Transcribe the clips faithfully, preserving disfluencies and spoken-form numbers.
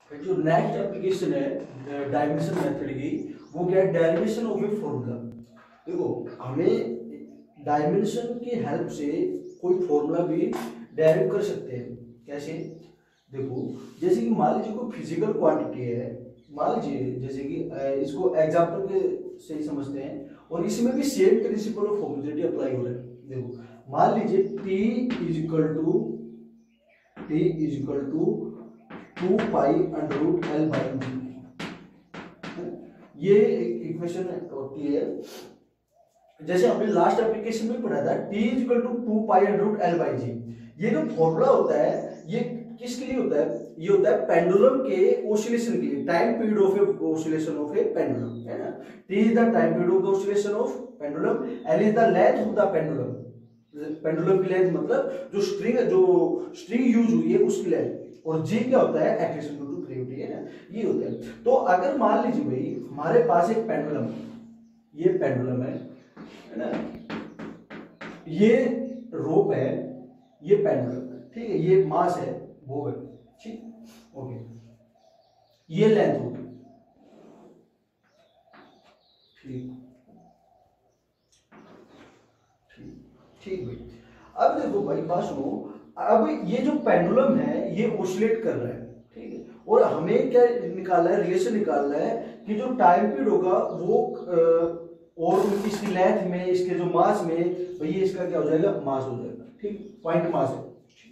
जो next application है dimension method की, वो क्या है, डेरिवेशन ऑफ ए फॉर्मूला। देखो हमें डायमेंशन की हेल्प से कोई फॉर्मूला भी डेरिव कर सकते हैं। कैसे? देखो जैसे कि मान लीजिए कोई फिजिकल क्वांटिटी है, मान लीजिए जैसे कि इसको एग्जांपल के से ही समझते हैं, और इसमें भी same principle of homogeneity apply हो रहा है। देखो मान लीजिए T is equal to T is equal to two pi under root L by G, ये इक्वेशन होती है। जैसे हमने लास्ट एप्लीकेशन में पढ़ा था T is equal to two pi under root L by G. ये जो फॉर्मूला होता है ये किसके लिए होता है? ये होता है पेंडुलम के ओसिलेशन के लिए, time period of a oscillation of a pendulum, है ना। T is the time period of the oscillation of pendulum, L is the length of the pendulum. Pendulum की लेंथ मतलब जो स्ट्रिंग जो स्ट्रिंग यूज हुई है उसकी लेंथ, और जी क्या होता है? एक्सलेशन ड्यू टू ग्रेविटी, है ना, ये होता है। तो अगर मान लीजिए भाई हमारे पास एक पेंडुलम, ये पेंडुलम है है ना, ये रोप है, ये पेंडुलम है, ठीक है, ये मास है, वो है, ठीक, ओके, ये लेंथ होगी, ठीक ठीक ठीक भाई। अब देखो भाई बात सुनो, अब ये जो पेंडुलम है ये ओसिलेट कर रहा है, ठीक है, और हमें क्या निकालना है? रिलेशन निकालना है कि जो टाइम पीरियड होगा वो और इसकी लेंथ में, इसके जो मास में, भाई इसका क्या हो जाएगा? मास हो जाएगा, ठीक, पॉइंट मास है।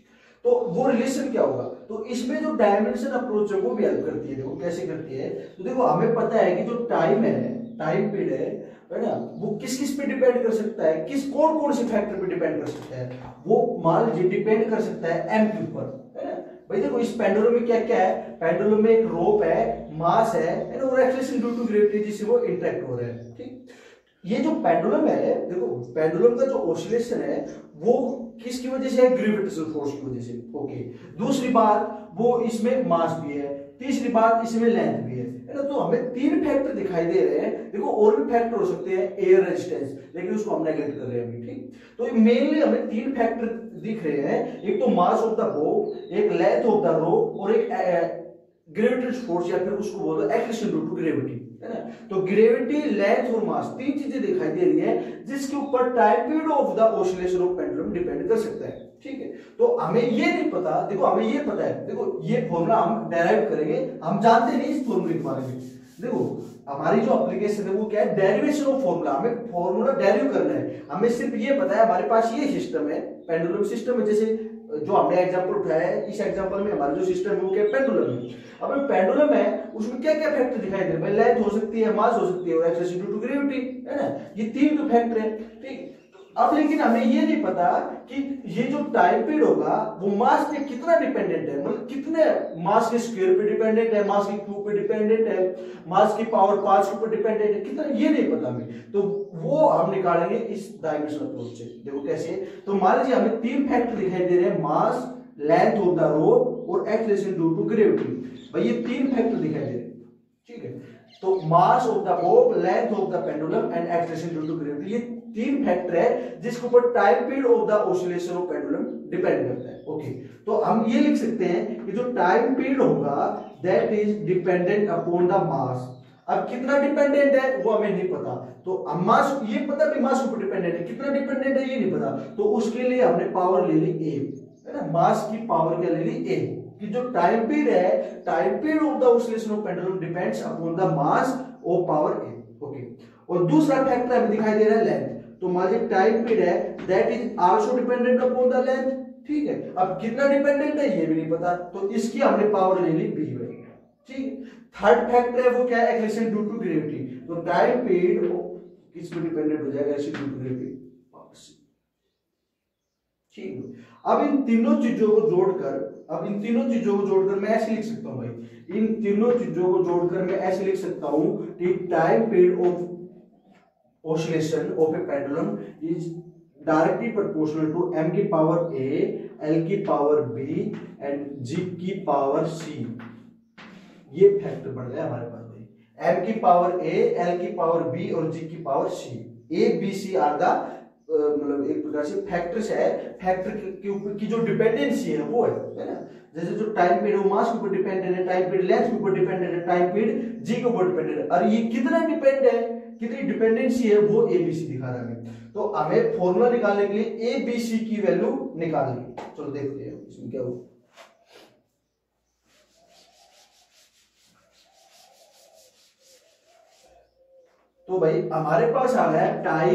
तो वो रिलेशन क्या होगा? तो इसमें जो डायमेंशन अप्रोच है वो भी हेल्प करती है। देखो कैसे करती है, तो देखो हमें पता है कि जो टाइम है, टाइम पीरियड है है ना, वो किस किस पे डिपेंड कर सकता है, किस कौन कौन से फैक्टर पे डिपेंड कर सकता है? वो मान लीजिए डिपेंड कर सकता है एम के ऊपर, है ना। भाई देखो इस पेंडुलम में क्या क्या है? पेंडुलम में एक रोप है, मास है, है ना, और एक्सलेशन ड्यू टू ग्रेविटी जिससे वो इंटरेक्ट हो रहा है, ठीक। ये जो पेंडुलम है, देखो पेंडुलम का जो ऑसिलेशन है वो किसकी वजह से है? ग्रेविटेशनल फोर्स की वजह से, ओके। दूसरी बात वो इसमें मास भी है, तीसरी बात इसमें लेंथ भी है, है ना। तो हमें तीन फैक्टर दिखाई दे रहे हैं। देखो और भी फैक्टर हो सकते हैं, एयर रेजिस्टेंस, लेकिन उसको हम नेगलेक्ट कर रहे हैं अभी, ठीक। तो मेनली हमें तीन फैक्टर दिख रहे हैं, एक तो मास ऑफ द रोप, एक लेंथ ऑफ द रोप, और एक ग्रेविटेशनल फोर्स या फिर उसको बोलते हैं एक्सलेशन ड्यू टू ग्रेविटी, है ना। तो ग्रेविटी, लेंथ और मास, तीन चीजें दिखाई दे रही है जिसके ऊपर time period of the oscillation of pendulum depend कर सकता है, ठीक है। तो हमें ये नहीं पता, देखो हमें ये पता है, देखो ये फॉर्मूला हम डेराइव करेंगे, हम जानते नहीं इस फॉर्मूले के बारे में। देखो हमारी जो एप्लीकेशन है वो क्या है? डेरिवेशन ऑफ फॉर्मूला, हमें फॉर्मूला डेरिव करना है। हमें सिर्फ ये पता है हमारे पास ये सिस्टम है, पेंडुलम सिस्टम है, जैसे जो हमने एग्जांपल उठाया है, इस एग्जांपल में हमारा जो सिस्टम है वो क्या? पेंडुलम है। अब पेंडुलम है उसमें क्या क्या फैक्टर दिखाई दे रहे हैं? लेंथ हो सकती है, मास हो सकती है, और एक्सलेशन ड्यू टू ग्रेविटी, है ना। ये तीन तो फैक्टर है, ठीक। अब लेकिन हमें ये नहीं पता कि ये जो टाइम पीरियड होगा वो मास पे कितना डिपेंडेंट है, मतलब कितने मास के स्क्वायर पे डिपेंडेंट है, मास के क्यूब पे डिपेंडेंट है, मास की पावर पांच के ऊपर डिपेंडेंट है, कितना, ये नहीं पता हमें। तो वो हम निकालेंगे इस डायमेंशनल अप्रोच से। देखो कैसे, तो मान लीजिए हमें तीन फैक्टर दिखाई दे रहे हैं, mass, length of the rope और एक्सलेशन ड्यू टू ग्रेविटी। भाई ये तीन फैक्टर दिखाई दे रहे हैं, ठीक है। तो mass of the rope, length of the pendulum and acceleration due to gravity, ये तीन फैक्टर है जिसके ऊपर time period of the oscillation of pendulum depend करता है, ओके। तो हम ये लिख सकते हैं कि जो टाइम पीरियड होगा that is dependent upon the mass. अब कितना डिपेंडेंट है वो हमें नहीं पता, तो हम मास, ये पता भी मास ऊपर डिपेंडेंट है, कितना डिपेंडेंट है ये नहीं पता, तो उसके लिए हमने पावर ले ली ए, है ना। मास की पावर क्या ले ली? ए, कि जो टाइम पीरियड है, time period of the oscillation of pendulum depends upon the mass of power A, okay. और दूसरा फैक्टर हमें दिखाई दे रहा है लेंथ। तो मान लीजिए टाइम पीरियड है that is also dependent upon the length, ठीक है। अब कितना डिपेंडेंट है ये भी नहीं पता, तो इसकी हमने पावर ले ली बी, ठीक। थर्ड फैक्टर है वो क्या है? Acceleration due to gravity. तो टाइम पीरियड किस पे डिपेंडेंट हो जाएगा? एक्सलेशन ड्यू टू ग्रेविटी, ठीक। अब इन तीनों चीजों को जोड़कर, अब इन तीनों चीजों को जोड़कर मैं ऐसे लिख सकता हूं भाई, इन तीनों चीजों को जोड़कर मैं ऐसे लिख सकता हूं कि time period of oscillation of a pendulum is directly proportional to m की पावर a, l की पावर b and g की पावर c। ये फैक्टर बढ़ गया हमारे पास भाई, m की पावर a, l की पावर b और g की power c। a b c are the मतलब एक प्रकार से फैक्टर्स है, फैक्टर के ऊपर की जो डिपेंडेंसी है वो है, है ना। जैसे जो टाइम पीरियड वो मास के ऊपर डिपेंडेंट है, टाइम पीरियड लेंथ के ऊपर डिपेंडेंट है, टाइम पीरियड जी के ऊपर डिपेंडेंट है। और ये कितना डिपेंड है, कितनी डिपेंडेंसी है, वो एबीसी दिखा रहा है। तो हमें फॉर्मूला निकालने के लिए एबीसी की वैल्यू निकालनी है। चलो देखते हैं इसमें क्या हो। तो भाई हमारे पास आ गया time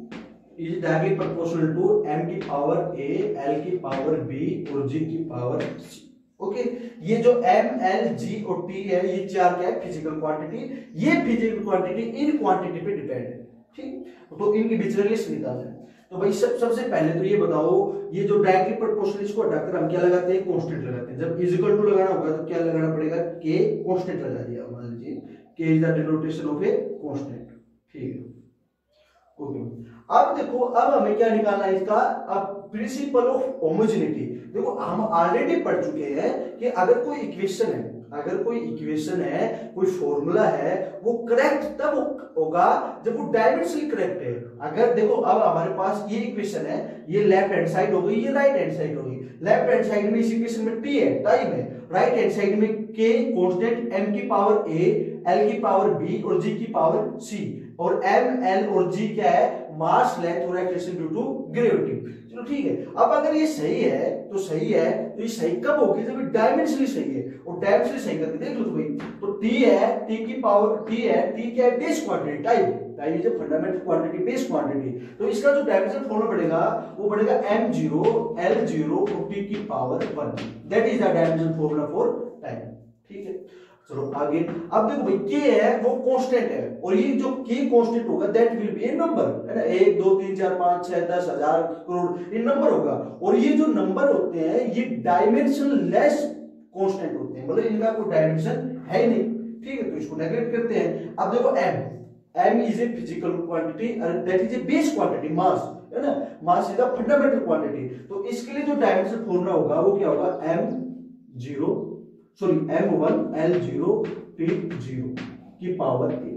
is directly proportional to M की पावर ए, एल की पावर बी और जी की पावर सी। ओके, ये जो एम, एल, जी और टी है, ये चार क्या है, फिजिकल क्वांटिटी। ये फिजिकल क्वांटिटी इन क्वांटिटी पे डिपेंड है, ठीक। तो इनके बीच रिलेशन निकालना है। तो भाई सब सबसे पहले तो ये बताओ, ये जो डायरेक्टली प्रोपोर्शनल, इसको हटाकर हम क्या लगाते हैं, कांस्टेंट लगाते हैं। जब इज इक्वल टू लगाना होगा तो क्या लगाना पड़ेगा, के कांस्टेंट लगा दिया। मान लीजिए K is the denotation of a constant, ठीक है। ओके, अब देखो, अब हमें क्या निकालना है इसका, अब प्रिंसिपल ऑफ होमोजेनिटी। देखो हम ऑलरेडी पढ़ चुके हैं कि अगर कोई इक्वेशन है, अगर कोई इक्वेशन है, कोई फॉर्मूला है, वो करेक्ट तब होगा जब वो डायमेंशनली करेक्ट है। अगर देखो अब हमारे पास ये इक्वेशन है, ये लेफ्ट हैंड साइड हो गई, ये राइट हैंड साइड हो गई। लेफ्ट हैंड साइड में इस इक्वेशन में टी है, टाइम है, राइट हैंड साइड में के कांस्टेंट, एम की पावर ए, एल की पावर बी और जी की पावर सी। और एम, एल और जी क्या है, मास, लेंथ और एक्सेलरेशन ड्यू टू ग्रेविटी। चलो ठीक है, अब अगर ये सही है तो सही है, तो ये सही कब होगी, जब डायमेंशनली सही है। और डायमेंशनली सही करके देख लो तो भाई, तो टी है, टी की पावर टी है, टी क्या है, base quantity, time time is a fundamental quantity, base quantity. तो इसका जो डायमेंशन फॉर्मूला पड़ेगा वो पड़ेगा एम जीरो, एल जीरो और टी की power one. That is the dimension formula for time, ठीक है। चलो आगे, अब देखो भाई के है वो कांस्टेंट है, और ये जो के कांस्टेंट होगा that will be a number, है ना। एक दो तीन चार पांच छह दस हजार करोड़ ये नंबर होगा। और ये जो नंबर होते हैं ये डायमेंशन लेस कांस्टेंट होते हैं, मतलब इनका कोई डायमेंशन है ही नहीं, ठीक है। तो इसको नेगलेक्ट करते हैं। अब देखो M, M is a physical quantity और that is a base quantity, mass, है ना। Mass is a fundamental quantity. तो इसके लिए जो डायमेंशन फॉर्मूला होगा वो क्या होगा, M zero sorry M one, L zero, T zero की पावर के,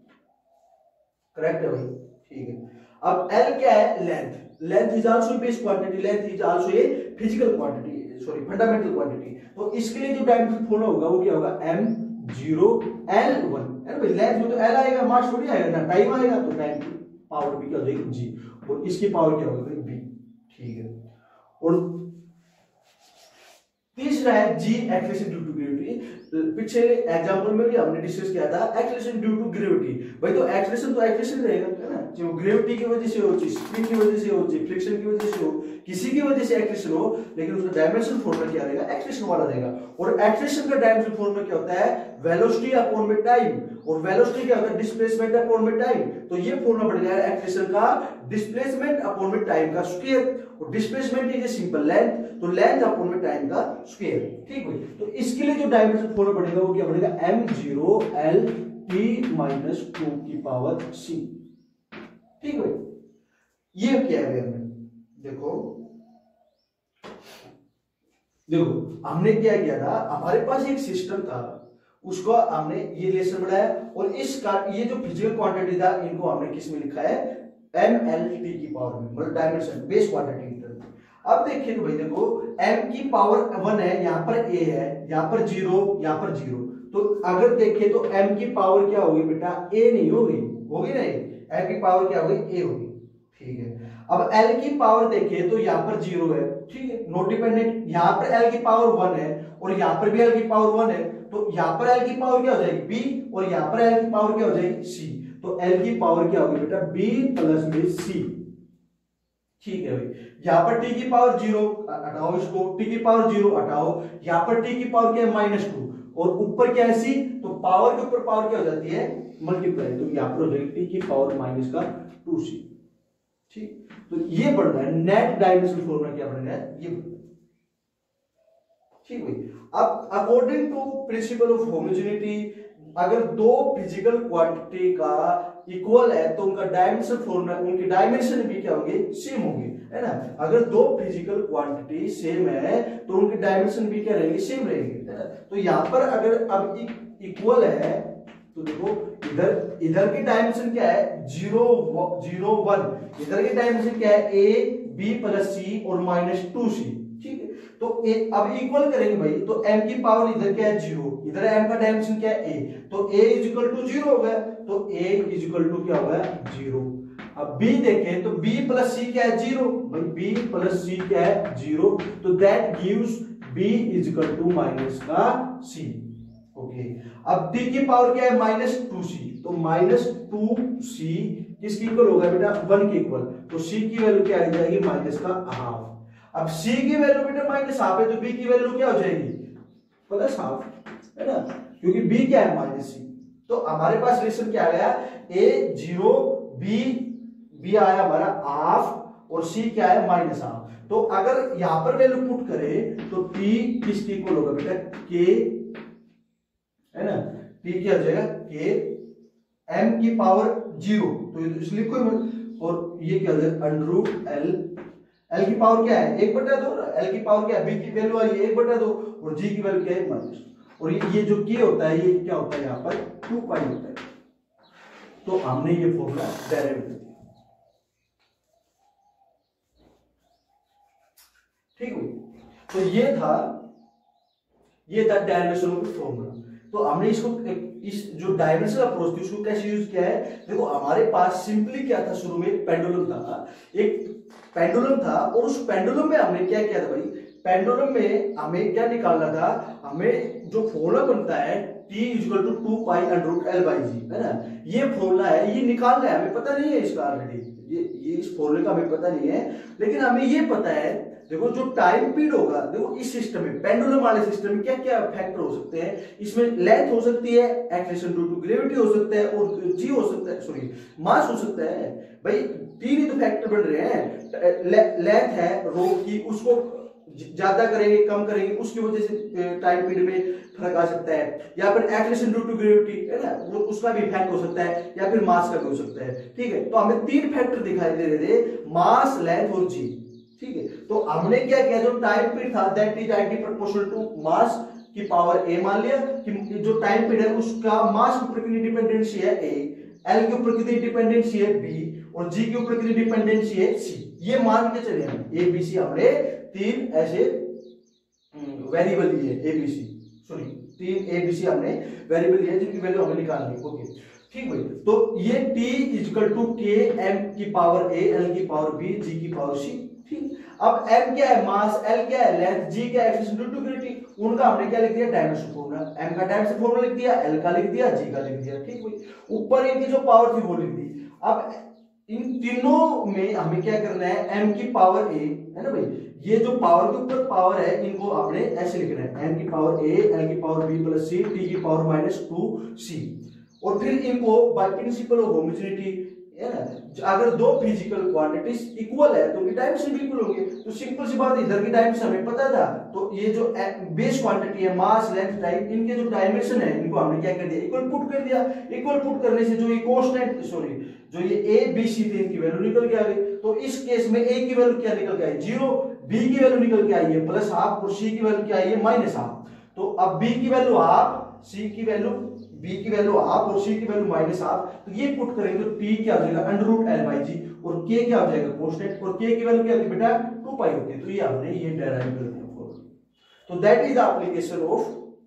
करेक्ट है भाई, ठीक है। अब एल क्या है, length, length is also base quantity, length is also a physical quantity, sorry fundamental quantity. तो इसके लिए जो डायमेंशन फॉर्मूला होगा वो क्या होगा, एम जीरो, एल वन, है ना भाई। लेंथ में तो एल आएगा, मास थोड़ी आएगा ना, टाइम आएगा, तो टाइम की पावर भी क्या हो जाएगी, जी, और इसकी पावर क्या होगी, बी, ठीक है। और तीसरा है G, acceleration due to gravity. पिछले एग्जांपल में भी हमने डिस्कस किया था एक्सेलरेशन ड्यू टू ग्रेविटी। भाई तो एक्सेलरेशन तो एक्सेलरेशन रहेगा, है ना, जो ग्रेविटी की वजह से हो, स्प्रिंग की वजह से हो, फ्रिक्शन की वजह से हो, किसी की वजह से एक्सेलरेशन हो, लेकिन उसका डायमेंशन फॉर्मूला क्या रहेगा, एक्सेलरेशन वाला रहेगा। और एक्सेलरेशन का डायमेंशन फॉर्मूला क्या होता है, वेलोसिटी अपॉन में टाइम, और वेलोसिटी क्या होता है, डिस्प्लेसमेंट अपॉन में टाइम। तो ये फॉर्मूला पड़ गया एक्सेलरेशन का डिस्प्लेसमेंट अपॉन में टाइम का स्क्वायर, और displacement is a simple length, तो लेंथ अपॉन में टाइम का स्क्वायर, ठीक है। तो इसके लिए जो डायमेंशन फॉर्मूला पड़ेगा वो क्या पड़ेगा, M zero, L T minus two की पावर सी, ठीक है। ये क्या है हमें, देखो देखो हमने क्या किया था, हमारे पास एक सिस्टम था, उसको हमने ये रिलेशन बनाया, और इस का ये जो फिजिकल क्वांटिटी था इनको हमने किस में लिखा है, एम एल टी की पावर में, मतलब डायमेंशन बेस क्वांटिटी की तरह। अब देखिए तो भाई देखो, m की पावर वन है, यहाँ पर a है, यहाँ पर जीरो, यहाँ पर जीरो। तो अगर देखें तो m की पावर क्या होगी बेटा, a नहीं होगी, होगी नहीं, m की पावर क्या होगी, a होगी, ठीक है। अब l की पावर देखें तो यहाँ पर जीरो है, ठीक है, नॉट डिपेंडेंट। यहाँ पर l की पावर वन है और यहाँ पर भी l की पावर वन है, तो यहाँ पर l की पावर क्या हो जाएगी, b, और यहाँ पर l की पावर क्या हो जाएगी, c। तो l की पावर क्या होगी बेटा, b प्लस में c, ठीक है भाई। यहाँ पर t की पावर जीरो हटाओ, इसको t की पावर जीरो हटाओ, यहाँ पर t की पावर क्या है, माइनस टू, और ऊपर क्या है c, तो पावर के ऊपर पावर क्या हो जाती है, मल्टीप्लाई, तो यहाँ पर हो जाएगी t की पावर माइनस का टू सी, ठीक। तो ये बढ़ रहा है, नेट डायमेंशन फॉर्मूला क्या बढ़ रहा है, ये, ठीक भाई। अब according to principle of homogeneity, अगर दो फिजिकल क्वांटिटी का इक्वल है तो उनका डायमेंशन फॉर्मूला, उनकी डायमेंशन भी क्या होंगे, सेम होंगे, है ना। अगर दो फिजिकल क्वांटिटी सेम है तो उनकी डायमेंशन भी क्या रहेंगे, सेम रहेंगे, है ना। तो यहाँ पर अगर अब इक्वल है तो देखो इधर इधर की डायमेंशन क्या है, जीरो जीरो वन, इधर की डायमेंशन क्या है, ए बी प्लस सी और माइनस टू सी, ठीक है। तो ए, अब इक्वल करेंगे भाई, तो m की पावर इधर क्या है जीरो, इधर m का डायमेंशन क्या है a, तो a is equal to zero हो गया, तो a इज इक्वल टू क्या हो गया जीरो। अब b देखें तो b प्लस c क्या है जीरो, भाई b प्लस c क्या है जीरो, तो that gives b is equal to minus का c। ओके, अब d की पावर क्या है माइनस टू सी, तो माइनस टू सी किसकी इक्वल होगा बेटा वन के इक्वल, तो c की वैल्यू क्या आ जाएगी माइनस का हाफ। अब c की वैल्यू बेटा माइनस हाफ है, तो b की वैल्यू क्या हो जाएगी प्लस हाफ, है ना, क्योंकि b क्या है माइनस c। तो हमारे पास रिलेशन क्या आ गया, a जीरो, b b आया हमारा हाफ और c क्या है माइनस हाफ। तो अगर यहां पर वैल्यू पुट करें तो t किसकी इक्वल होगा बेटा k, है ना, t क्या हो जाएगा k m की पावर जीरो, तो इसलिए कोई मत, और ये क्या हो जाएगा अंडर रूट l, l की पावर क्या है एक बटा दो, l की पावर क्या है b की वैल्यू आई है एक बटा दो, और g की वैल्यू क्या है माइनस, और ये, ये जो k होता है ये क्या होता है यहाँ पर टू पाई होता है। तो हमने ये फॉर्मूला डायरेक्ट कर दिया, ठीक है। तो ये था ये था डायरेक्शन ऑफ फॉर्मूला। तो हमने इसको इस जो डायमेंशनल अप्रोच थी उसको कैसे यूज किया है, देखो हमारे पास सिंपली क्या था, शुरू में एक पेंडुलम था, एक पेंडुलम था, और उस पेंडुलम में हमने क्या किया था भाई, पेंडुलम में हमें क्या निकालना था, हमें जो फॉर्मूला बनता है t equal to two pi under root L by G, है ना, ये फॉर्मूला है, ये निकालना है, हमें पता नहीं है इसका ऑलरेडी, ये ये इस फॉर्मूले का हमें पता नहीं है, लेकिन हमें ये पता है, देखो जो टाइम पीरियड होगा, देखो इस सिस्टम में पेंडुलम वाले सिस्टम में क्या क्या फैक्टर हो सकते हैं, इसमें लेंथ हो सकती है, एक्सेलरेशन ड्यू टू ग्रेविटी हो सकता है, और जी हो सकता है, सॉरी मास हो सकता है, भाई तीन ही तो फैक्टर बन रहे हैं, लेंथ है रो की, उसको ज्यादा करेंगे कम करेंगे उसकी वजह से टाइम पीरियड में फर्क आ सकता है, या फिर एक्सेलरेशन ड्यू टू ग्रेविटी, है ना, वो उसका भी इफेक्ट हो सकता है, या फिर मास का भी हो सकता है, ठीक है। तो हमें तीन फैक्टर दिखाई दे रहे थे, मास, लेंथ और जी, ठीक है। तो हमने क्या किया, जो टाइम पीरियड था that is directly proportional to mass की पावर a, मान लिया कि जो टाइम पीरियड है उसका मास के ऊपर कितनी डिपेंडेंसी है a, l के ऊपर कितनी डिपेंडेंसी है b, और g के ऊपर कितनी डिपेंडेंसी है c, ये मान के चले हम a b c, हमने तीन ऐसे वेरिएबल लिए a b c, सॉरी तीन a b c हमने वेरिएबल लिए जिनकी वैल्यू हमें निकालनी है, ओके ठीक भाई। तो ये t equal to k m की पावर a, l की पावर b, g की पावर c, ठीक। अब m क्या है मास, l क्या है लेंथ, g क्या है एक्सेलरेशन ड्यू टू ग्रेविटी, उनका हमने क्या लिख दिया डायमेंशन फॉर्मूला, m का डायमेंशन फॉर्मूला लिख दिया, l का लिख दिया, g का लिख दिया, ठीक भाई। ऊपर इनकी जो पावर थी वो लिख दी। अब इन तीनों में हमें क्या करना है, m की पावर a, है ना भाई, ये जो पावर के ऊपर पावर है इनको आपने ऐसे लिखना है, m की पावर a, l की power b plus c, t की पावर माइनस टू सी, और फिर इनको बाय प्रिंसिपल ऑफ होमोजेनिटी, है ना, अगर दो फिजिकल क्वांटिटीज इक्वल है तो उनकी डायमेंशन बिल्कुल होंगे, तो सिंपल सी बात, इधर की डायमेंशन हमें पता था, तो ये जो बेस क्वांटिटी है मास, लेंथ, टाइम, इनके जो डायमेंशन है इनको हमने क्या कर दिया इक्वल पुट कर दिया। इक्वल पुट करने से जो ये कांस्टेंट, सॉरी जो ये ए बी सी थे इनकी वैल्यू निकल के आ गई। तो इस केस में ए की वैल्यू क्या निकल के आई जीरो, बी की वैल्यू निकल के आई है प्लस हाफ, और सी की वैल्यू क्या आई है माइनस हाफ। तो अब बी की वैल्यू हाफ, सी की वैल्यू b की वैल्यू हाफ और c की वैल्यू माइनस हाफ, तो ये पुट करेंगे तो t क्या हो जाएगा under root L by G, और k क्या हो जाएगा कांस्टेंट, और k की वैल्यू क्या होती है बेटा टू पाई होती है। तो ये हमने ये डेराइव कर दिया फॉर्मूला। तो that is the application of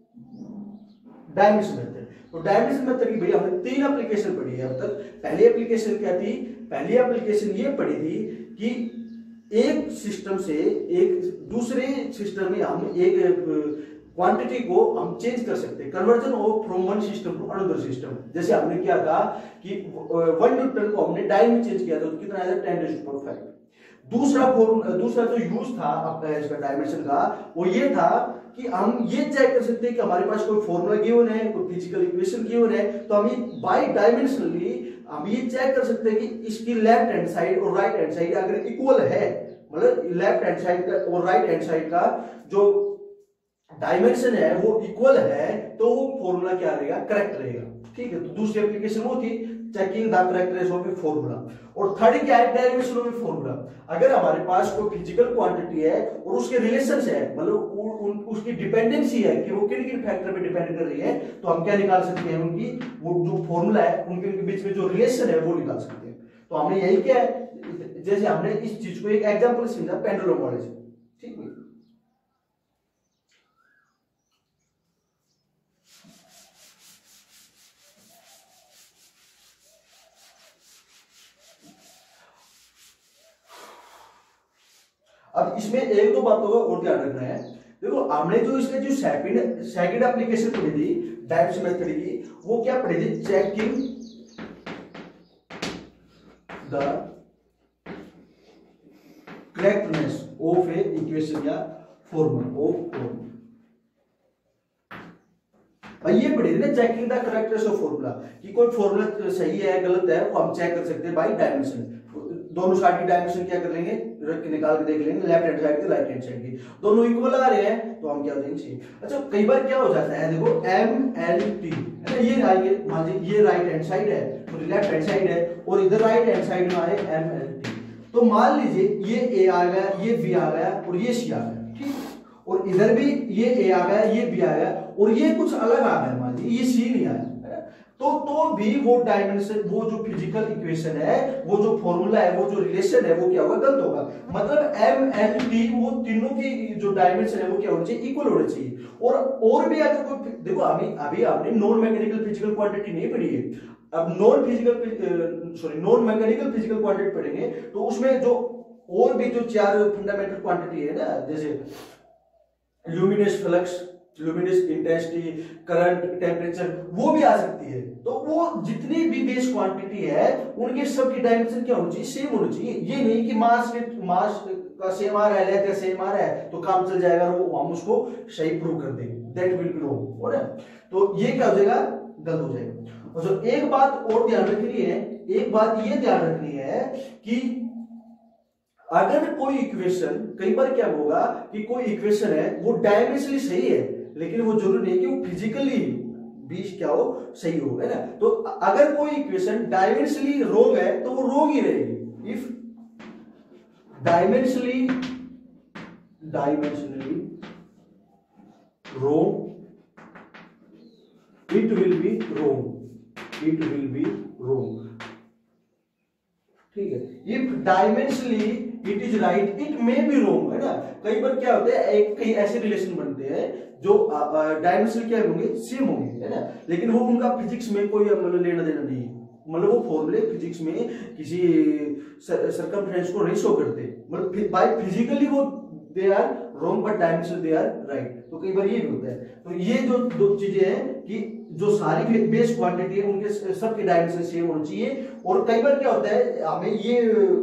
dimension method. तो डायमेंशन मेथड की भैया हमने तीन एप्लीकेशन पढ़ी है अब तक। पहली एप्लीकेशन क्या थी, पहली एप्लीकेशन ये पढ़ी थी कि एक सिस्टम से एक दूसरे सिस्टम में हम एक क्वांटिटी को हम चेंज कर सकते हैं, conversion of from one system to another system. जैसे हमने क्या था कि वन न्यूटन को हमने डाई में चेंज किया था, तो कितना आया था ten raise to power five. दूसरा दूसरा जो यूज था अपना इसका डायमेंशन का, वो ये था कि हम ये चेक कर सकते हैं कि हमारे पास कोई फॉर्मूला गिवन है, कोई फिजिकल इक्वेशन गिवन है, तो हम ये बाय डायमेंशनली हम ये चेक कर सकते हैं कि इसकी लेफ्ट हैंड साइड और राइट हैंड साइड अगर इक्वल है, मतलब लेफ्ट हैंड साइड और राइट हैंड साइड का जो डायमेंशन है वो इक्वल है, तो वो फॉर्मूला क्या रहेगा करेक्ट रहेगा, ठीक है। तो दूसरी एप्लीकेशन वो थी checking the correctness of a formula. और थर्ड क्या है डेरिवेशन ऑफ ए फॉर्मूला। अगर हमारे पास कोई फिजिकल क्वांटिटी है और उसके रिलेशंस है, मतलब उसकी डिपेंडेंसी है कि वो किन किन फैक्टर पे डिपेंड कर रही है, तो हम क्या निकाल सकते हैं, उनकी वो जो फॉर्मूला है उनके बीच में जो रिलेशन है वो निकाल सकते हैं। तो हमने यही किया है, जैसे हमने इस चीज को एक एग्जांपल समझा पेंडुलम वाले से, ठीक है। अब इसमें एक दो बातों का और ध्यान रखना है। देखो हमने जो इसमें जो सेकंड सेकंड एप्लीकेशन पढ़ी थी डायमेंशन मेथड की, वो क्या पढ़ी थी, checking the correctness of a equation या फॉर्मूला ऑफ फॉर्मूला। ये पढ़ी थी ना checking the correctness of formula, कि कोई फॉर्मूला सही है गलत है वो हम चेक कर सकते हैं बाय डायमेंशन। दोनों साइड की डायमेंशन क्या कर लेंगे, रख के निकाल के देख लेंगे, लेफ्ट हैंड साइड की राइट हैंड साइड की दोनों इक्वल आ रहे हैं तो हम क्या देंगे। अच्छा कई बार क्या हो जाता है, देखो एम एल टी है ना, ये आइए मान लीजिए ये राइट हैंड साइड है तो लेफ्ट हैंड साइड है और इधर राइट हैंड साइड में आए एम एल टी, तो मान लीजिए ये ए आ गया, ये बी आ गया और ये सी आ गया, ठीक, और इधर भी ये ए आ गया, ये बी आ गया और ये कुछ अलग आ गया, मान लीजिए ये सी नहीं आया, तो तो भी वो डायमेंशन, वो जो फिजिकल इक्वेशन है, वो जो फॉर्मूला है, वो जो रिलेशन है, वो क्या होगा, गलत होगा। मतलब एम एन टी वो तीनों की जो डायमेंशन है वो क्या होनी चाहिए, इक्वल होनी चाहिए। और और भी अगर कोई, देखो अभी अभी आपने नॉन मैकेनिकल फिजिकल क्वांटिटी नहीं पढ़ी है, अब non physical sorry non mechanical physical quantity पढ़ेंगे तो उसमें जो और भी जो चार फंडामेंटल क्वांटिटी है ना, जैसे luminous flux, luminous intensity, current, temperature, वो भी आ सकती है। तो वो जितनी भी बेस क्वांटिटी है उनके सब की डायमेंशन क्या होनी चाहिए, सेम होनी चाहिए। ये नहीं कि मास मास का सेम आ रहा है, लेंथ का सेम आ रहा है तो काम चल जाएगा, वो हम उसको सही प्रूव कर देंगे, दैट विल बी रॉन्ग, हो रहा है। तो ये क्या हो जाएगा, गलत हो जाएगा। और जो एक बात और ध्यान रखनी है, एक बात ये ध्यान रखनी है कि अगर कोई इक्वेशन, कई बार क्या होगा कि कोई इक्वेशन है वो डायमेंशनली सही है लेकिन वो जरूरी नहीं कि वो फिजिकली भी क्या हो, सही हो, है ना। तो अगर कोई इक्वेशन डायमेंशनली रोंग है तो वो रोंग ही रहेगी। If dimensionally dimensionally wrong it will be wrong, it will be wrong, ठीक है। If dimensionally it is right it may be wrong, है ना। कई बार क्या होता है, एक कई ऐसे रिलेशन बनते हैं जो डायमेंशनल क्या होंगे, सेम होंगे, है ना, लेकिन वो उनका फिजिक्स में कोई मतलब लेना देना नहीं है, मतलब वो फॉर्मूले फिजिक्स में किसी सर्कमस्टेंस को नहीं शो करते, मतलब बाय फिजिकली वो they are wrong but dimensional they are right. तो कई बार ये भी होता है। तो ये जो दो चीजें हैं कि जो सारी बेस क्वांटिटी है उनके सबके डायमेंशन सेम होना चाहिए। और कई बार क्या होता है, हमें ये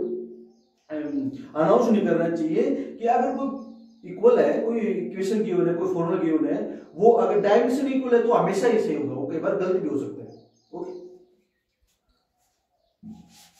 अनाउंस नहीं करना चाहिए कि अगर कोई इक्वल है, कोई इक्वेशन गिवन है, कोई फॉर्मूला गिवन है, वो अगर डायमेंशन इक्वल है तो हमेशा ही सही होगा, वो कई बार गलत भी हो सकता है। ओके।